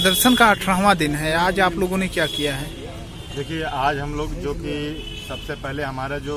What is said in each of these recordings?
प्रदर्शन का 18वां दिन है, आज आप लोगों ने क्या किया है? देखिए, आज हम लोग जो कि सबसे पहले हमारा जो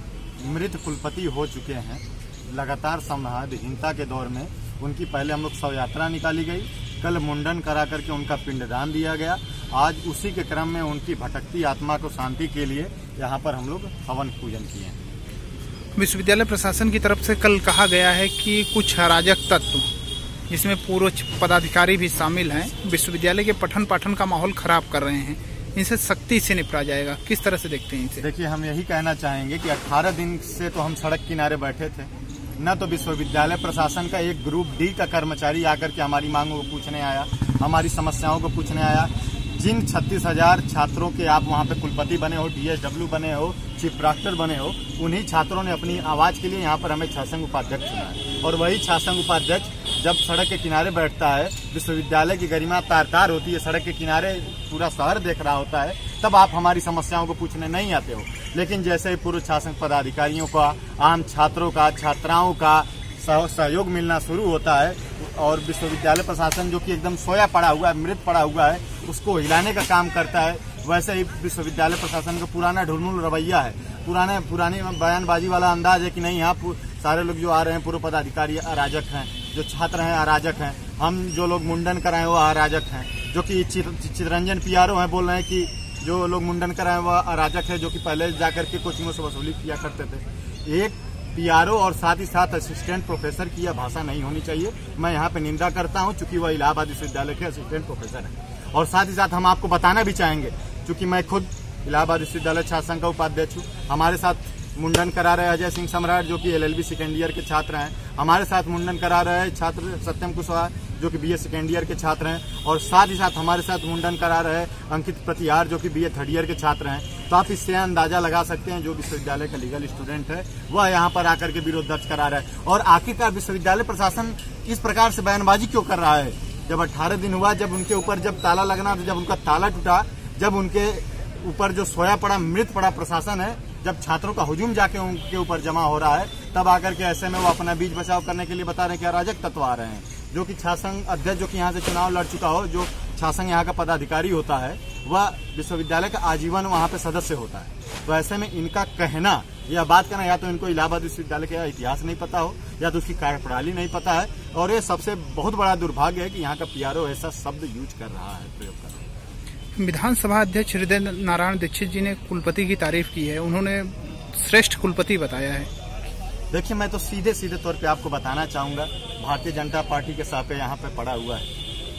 मृत कुलपति हो चुके हैं, लगातार संविधानहीनता के दौर में उनकी पहले हम लोग शव यात्रा निकाली गई। कल मुंडन करा करके उनका पिंडदान दिया गया। आज उसी के क्रम में उनकी भटकती आत्मा को शांति के लिए यहाँ पर हम लोग हवन पूजन किए हैं। विश्वविद्यालय प्रशासन की तरफ से कल कहा गया है कि कुछ अराजक तत्व, जिसमें पूर्व पदाधिकारी भी शामिल हैं, विश्वविद्यालय के पठन पाठन का माहौल खराब कर रहे हैं, इनसे सख्ती से निपटा जाएगा। किस तरह से देखते हैं इसे? देखिए, हम यही कहना चाहेंगे कि 18 दिन से तो हम सड़क किनारे बैठे थे, न तो विश्वविद्यालय प्रशासन का एक ग्रुप डी का कर्मचारी आकर के हमारी मांगों को पूछने आया, हमारी समस्याओं को पूछने आया। जिन 36,000 छात्रों के आप वहाँ पे कुलपति बने हो, डीएसडब्ल्यू बने हो, चीफ प्रॉक्टर बने हो, उन्हीं छात्रों ने अपनी आवाज के लिए यहाँ पर हमें छात्रसंघ उपाध्यक्ष चुना है। और वही छात्रसंघ उपाध्यक्ष जब सड़क के किनारे बैठता है, विश्वविद्यालय की गरिमा तार तार होती है, सड़क के किनारे पूरा शहर देख रहा होता है, तब आप हमारी समस्याओं को पूछने नहीं आते हो। लेकिन जैसे ही पूर्व छात्रसंघ पदाधिकारियों का, आम छात्रों का, छात्राओं का सहयोग मिलना शुरू होता है और विश्वविद्यालय प्रशासन जो कि एकदम सोया पड़ा हुआ है, मृत पड़ा हुआ है, उसको हिलाने का काम करता है, वैसे ही विश्वविद्यालय प्रशासन का पुराना ढुलमुल रवैया है, पुरानी बयानबाजी वाला अंदाज है कि नहीं, यहाँ सारे लोग जो आ रहे हैं पूर्व पदाधिकारी अराजक हैं, जो छात्र हैं अराजक हैं, हम जो लोग मुंडन कराएं वो अराजक हैं, जो कि चितरंजन पीआरओ हैं बोल रहे हैं कि जो लोग मुंडन कराएं वह अराजक है, जो कि पहले जाकर के कोचिंगों से वसूली किया करते थे। एक पीआरओ और साथ ही साथ असिस्टेंट प्रोफेसर की यह भाषा नहीं होनी चाहिए। मैं यहाँ पे निंदा करता हूँ, चूंकि वह इलाहाबाद विश्वविद्यालय के असिस्टेंट प्रोफेसर हैं। और साथ ही साथ हम आपको बताना भी चाहेंगे, चूंकि मैं खुद इलाहाबाद विश्वविद्यालय छात्र संघ का उपाध्यक्ष हूँ। हमारे साथ मुंडन करा रहे अजय सिंह सम्राट, जो कि LLB सेकेंड ईयर के छात्र हैं। हमारे साथ मुंडन करा रहे छात्र सत्यम कुशवाहा, जो कि BA सेकेंड ईयर के छात्र हैं। और साथ ही साथ हमारे साथ मुंडन करा रहे अंकित प्रतिहार, जो कि BA थर्ड ईयर के छात्र हैं। तो आप इससे अंदाजा लगा सकते हैं जो विश्वविद्यालय का लीगल स्टूडेंट है वह यहाँ पर आकर के विरोध दर्ज करा रहा है। और आखिरकार विश्वविद्यालय प्रशासन इस प्रकार से बयानबाजी क्यों कर रहा है? जब 18 दिन हुआ, जब उनके ऊपर जब ताला लगना था, जब उनका ताला टूटा, जब उनके ऊपर जो सोया पड़ा, मृत पड़ा प्रशासन है, जब छात्रों का हुजूम जाके उनके ऊपर जमा हो रहा है, तब आकर के ऐसे में वो अपना बीच बचाव करने के लिए बता रहे हैं कि अराजक तत्व आ रहे हैं। जो कि छात्रसंघ अध्यक्ष, जो कि यहाँ से चुनाव लड़ चुका हो, जो छात्रसंघ यहाँ का पदाधिकारी होता है, वह विश्वविद्यालय का आजीवन वहाँ पे सदस्य होता है। तो ऐसे में इनका कहना या बात करना, या तो इनको इलाहाबाद विश्वविद्यालय का इतिहास नहीं पता हो, या तो उसकी कार्यप्रणाली नहीं पता है। और ये सबसे बहुत बड़ा दुर्भाग्य है कि यहाँ का पीआरओ ऐसा शब्द यूज कर रहा है, प्रयोग कर रहा है। विधानसभा अध्यक्ष हृदय नारायण दीक्षित जी ने कुलपति की तारीफ की है, उन्होंने श्रेष्ठ कुलपति बताया है। देखिए, मैं तो सीधे तौर पे आपको बताना चाहूंगा, भारतीय जनता पार्टी के सर पे यहाँ पे पड़ा हुआ है,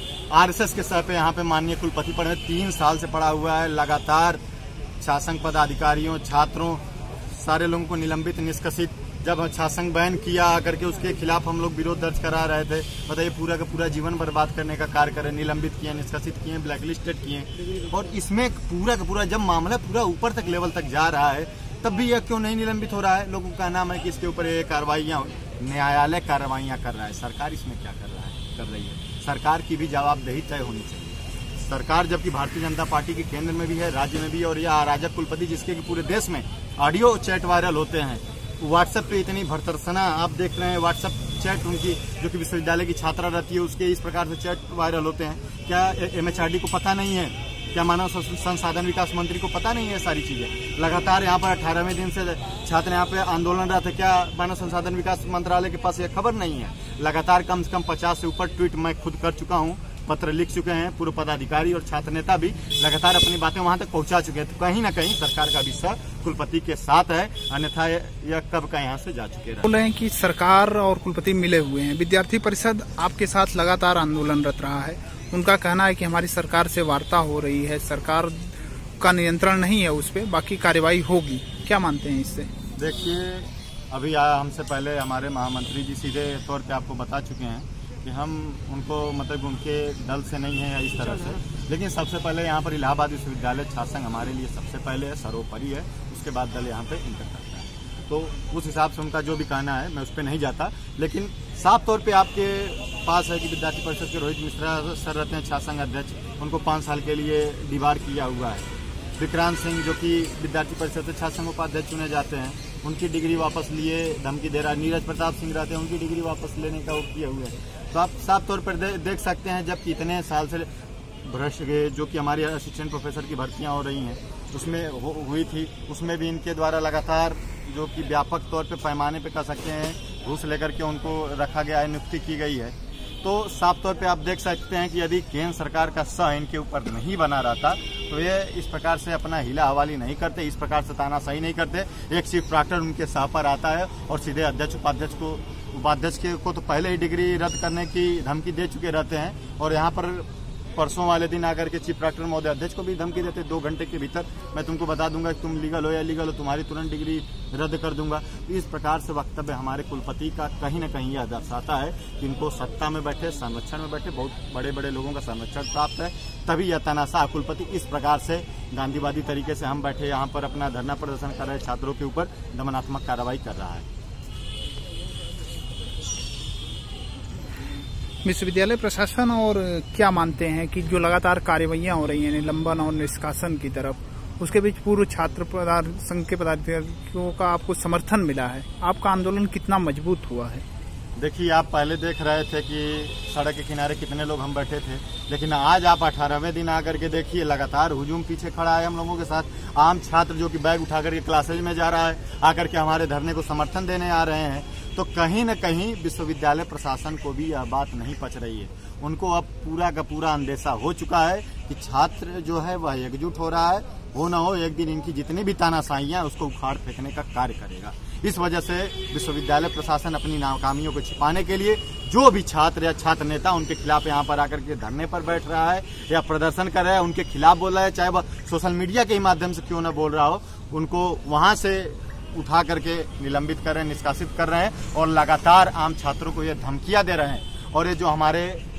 RSS के सर पे यहाँ पे माननीय कुलपति पड़े 3 साल से पड़ा हुआ है। लगातार छात्रसंघ पदाधिकारियों, छात्रों, सारे लोगों को निलंबित, निष्कासित, जब छात्रसंघ बैन किया आकर के उसके खिलाफ हम लोग विरोध दर्ज करा रहे थे। बताइए, पूरा का पूरा जीवन बर्बाद करने का कार्य करे, निलंबित किए, निष्कासित किए, ब्लैकलिस्टेड किए। और इसमें पूरा का पूरा जब मामला पूरा ऊपर तक लेवल तक जा रहा है, तब भी यह क्यों नहीं निलंबित हो रहा है? लोगों का नाम है कि इसके ऊपर ये कार्रवाइयाँ, न्यायालय कार्रवाइयाँ कर रहा है। सरकार इसमें क्या कर रही है? सरकार की भी जवाबदेही तय होनी चाहिए। सरकार जबकि भारतीय जनता पार्टी के केंद्र में भी है, राज्य में भी, और यह अराजक कुलपति जिसके पूरे देश में ऑडियो चैट वायरल होते हैं, व्हाट्सएप पे इतनी भर्तरसना आप देख रहे हैं, व्हाट्सएप चैट उनकी जो कि विश्वविद्यालय की छात्रा रहती है उसके इस प्रकार से चैट वायरल होते हैं। क्या MHRD को पता नहीं है? क्या मानव संसाधन विकास मंत्री को पता नहीं है सारी चीजें? लगातार यहाँ पर 18वें दिन से छात्र यहाँ पे आंदोलनरत है, क्या मानव संसाधन विकास मंत्रालय के पास यह खबर नहीं है? लगातार कम से कम 50 से ऊपर ट्वीट मैं खुद कर चुका हूँ, पत्र लिख चुके हैं, पूर्व पदाधिकारी और छात्र नेता भी लगातार अपनी बातें वहां तक पहुंचा चुके हैं। तो कहीं ना कहीं सरकार का भी सर कुलपति के साथ है, अन्यथा यह कब का यहाँ से जा चुके हैं। बोल रहे हैं कि सरकार और कुलपति मिले हुए हैं। विद्यार्थी परिषद आपके साथ लगातार आंदोलनरत रहा है, उनका कहना है कि हमारी सरकार से वार्ता हो रही है, सरकार का नियंत्रण नहीं है उस पर, बाकी कार्रवाई होगी। क्या मानते हैं इससे? देखिए, अभी हमसे पहले हमारे महामंत्री जी सीधे तौर पे आपको बता चुके हैं कि हम उनको मतलब उनके दल से नहीं है या इस तरह से। लेकिन सबसे पहले यहाँ पर इलाहाबाद विश्वविद्यालय छात्रसंघ हमारे लिए सबसे पहले है, सर्वोपरि है, उसके बाद दल यहाँ पे इंटर करता है। तो उस हिसाब से उनका जो भी कहना है मैं उस पर नहीं जाता। लेकिन साफ तौर पे आपके पास है कि विद्यार्थी परिषद के रोहित मिश्रा सर रहते हैं छात्रसंघ अध्यक्ष, उनको 5 साल के लिए डिबार किया हुआ है। विक्रांत सिंह जो कि विद्यार्थी परिषद से छात्रसंघ उपाध्यक्ष चुने जाते हैं, उनकी डिग्री वापस लिए धमकी दे रहा है। नीरज प्रताप सिंह रहते हैं, उनकी डिग्री वापस लेने का वो किए हुए हैं। तो आप साफ तौर पर देख सकते हैं, जबकि इतने साल से भ्रष्ट जो कि हमारी असिस्टेंट प्रोफेसर की भर्तियां हो रही हैं उसमें हुई थी, उसमें भी इनके द्वारा लगातार जो कि व्यापक तौर पे पैमाने पे कह सकते हैं घूस लेकर के उनको रखा गया है, नियुक्ति की गई है। तो साफ तौर पे आप देख सकते हैं कि यदि केंद्र सरकार का सह इनके ऊपर नहीं बना रहता तो ये इस प्रकार से अपना हिला हवाली नहीं करते, इस प्रकार से तानाशाही नहीं करते। एक चीफ प्रॉक्टर उनके सह पर आता है और सीधे अध्यक्ष उपाध्यक्ष को तो पहले ही डिग्री रद्द करने की धमकी दे चुके रहते हैं और यहाँ पर परसों वाले दिन आकर के चीफ प्रॉक्टर महोदय अध्यक्ष को भी धमकी देते 2 घंटे के भीतर मैं तुमको बता दूंगा कि तुम लीगल हो या इलीगल हो, तुम्हारी तुरंत डिग्री रद्द कर दूंगा। इस प्रकार से वक्तव्य हमारे कुलपति का कहीं न कहीं यह दर्शाता है कि इनको सत्ता में बैठे, संरक्षण में बैठे, बहुत बड़े बड़े लोगों का संरक्षण प्राप्त है, तभी यह तानाशाह कुलपति इस प्रकार से गांधीवादी तरीके से हम बैठे यहाँ पर अपना धरना प्रदर्शन कर रहे छात्रों के ऊपर दमनात्मक कार्रवाई कर रहा है। विश्वविद्यालय प्रशासन और क्या मानते हैं कि जो लगातार कार्रवाइयां हो रही हैं निलंबन और निष्कासन की तरफ, उसके बीच पूर्व छात्र संघ के पदाधिकारियों का आपको समर्थन मिला है, आपका आंदोलन कितना मजबूत हुआ है? देखिए, आप पहले देख रहे थे कि सड़क के किनारे कितने लोग हम बैठे थे, लेकिन आज आप 18वें दिन आकर के देखिए लगातार हुजूम पीछे खड़ा है हम लोगों के साथ। आम छात्र जो कि बैग उठा करके क्लासेज में जा रहा है, आकर के हमारे धरने को समर्थन देने आ रहे हैं। तो कहीं न कहीं विश्वविद्यालय प्रशासन को भी यह बात नहीं पच रही है। उनको अब पूरा का पूरा अंदेशा हो चुका है कि छात्र जो है वह एकजुट हो रहा है, हो न हो एक दिन इनकी जितनी भी तानाशाहियां उसको उखाड़ फेंकने का कार्य करेगा। इस वजह से विश्वविद्यालय प्रशासन अपनी नाकामियों को छिपाने के लिए जो भी छात्र या छात्र नेता उनके खिलाफ यहाँ पर आकर के धरने पर बैठ रहा है या प्रदर्शन कर रहा है, उनके खिलाफ बोल रहा है, चाहे वह सोशल मीडिया के ही माध्यम से क्यों न बोल रहा हो, उनको वहां से उठा करके निलंबित कर रहे हैं, निष्कासित कर रहे हैं और लगातार आम छात्रों को ये धमकियां दे रहे हैं। और ये जो हमारे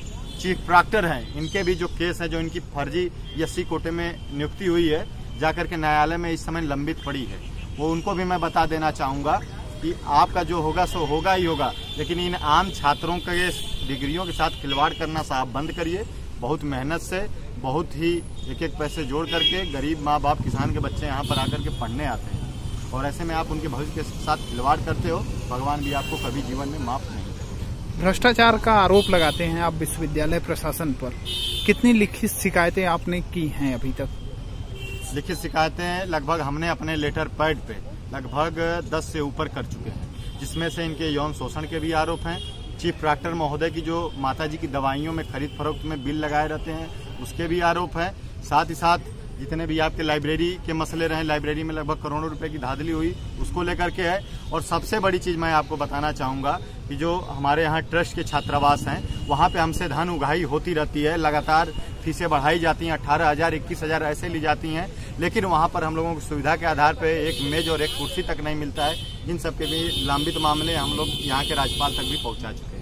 चीफ प्रॉक्टर हैं, इनके भी जो केस है, जो इनकी फर्जी एससी कोटे में नियुक्ति हुई है, जाकर के न्यायालय में इस समय लंबित पड़ी है, वो उनको भी मैं बता देना चाहूंगा कि आपका जो होगा सो होगा ही होगा, लेकिन इन आम छात्रों के डिग्रियों के साथ खिलवाड़ करना साहब बंद करिए। बहुत मेहनत से, बहुत ही एक पैसे जोड़ करके गरीब माँ बाप किसान के बच्चे यहाँ पर आकर के पढ़ने आते हैं और ऐसे में आप उनके भविष्य के साथ खिलवाड़ करते हो, भगवान भी आपको कभी जीवन में माफ नहीं करेगा। भ्रष्टाचार का आरोप लगाते हैं आप विश्वविद्यालय प्रशासन पर, कितनी लिखित शिकायतें आपने की हैं अभी तक? लिखित शिकायतें लगभग हमने अपने लेटर पैड पे लगभग 10 से ऊपर कर चुके हैं, जिसमें से इनके यौन शोषण के भी आरोप हैं। चीफ प्रॉक्टर महोदय की जो माताजी की दवाइयों में खरीद फरोख्त में बिल लगाए रहते हैं, उसके भी आरोप हैं। साथ ही साथ जितने भी आपके लाइब्रेरी के मसले रहे, लाइब्रेरी में लगभग करोड़ों रुपए की धांधली हुई, उसको लेकर के है। और सबसे बड़ी चीज मैं आपको बताना चाहूंगा कि जो हमारे यहाँ ट्रस्ट के छात्रावास हैं, वहाँ पे हमसे धन उगाही होती रहती है, लगातार फीसें बढ़ाई जाती हैं, 18,000 21,000 ऐसे ली जाती हैं, लेकिन वहाँ पर हम लोगों को सुविधा के आधार पर एक मेज और एक कुर्सी तक नहीं मिलता है। इन सब के भी लंबित मामले हम लोग यहाँ के राज्यपाल तक भी पहुँचा चुके हैं।